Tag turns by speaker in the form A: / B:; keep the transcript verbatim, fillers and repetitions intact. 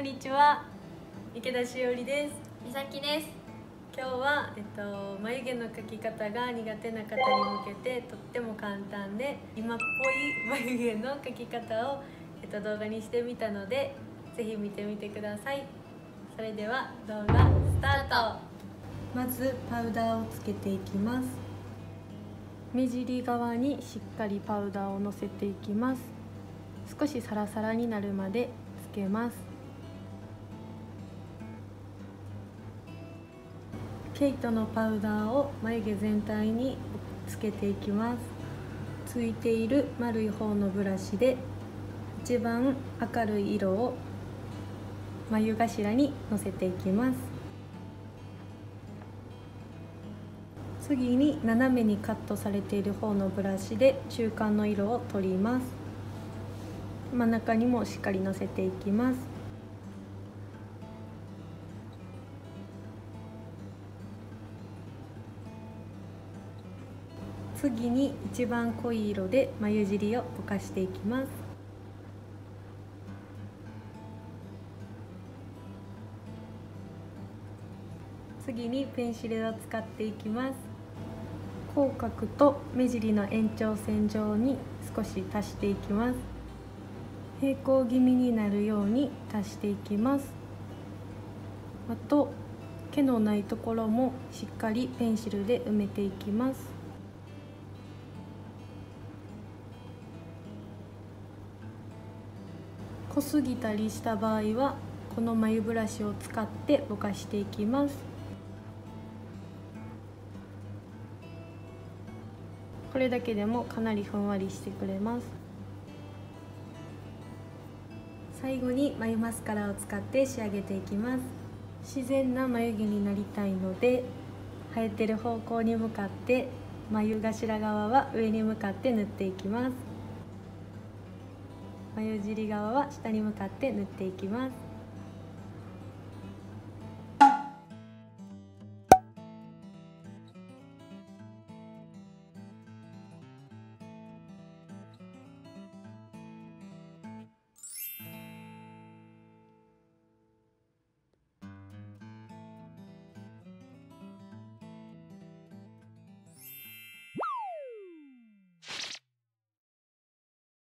A: んにちは、池田しおりです。
B: みさきです。
A: 今日は、えっと、眉毛の描き方が苦手な方に向けてとっても簡単で今っぽい眉毛の描き方を、えっと、動画にしてみたのでぜひ見てみてください。それでは動画スタート。まずパウダーをつけていきます。目尻側にしっかりパウダーをのせていきます。少しサラサラになるまでつけます。ケイトのパウダーを眉毛全体につけていきます。ついている丸い方のブラシで一番明るい色を眉頭にのせていきます。次に斜めにカットされている方のブラシで中間の色を取ります。真ん中にもしっかりのせていきます。次に一番濃い色で眉尻をぼかしていきます。次にペンシルを使っていきます。口角と目尻の延長線上に少し足していきます。平行気味になるように足していきます。あと毛のないところもしっかりペンシルで埋めていきます。濃すぎたりした場合はこの眉ブラシを使ってぼかしていきます。これだけでもかなりふんわりしてくれます。最後に眉マスカラを使って仕上げていきます。自然な眉毛になりたいので生えてる方向に向かって眉頭側は上に向かって塗っていきます。眉尻側は下に向かって塗っていきます。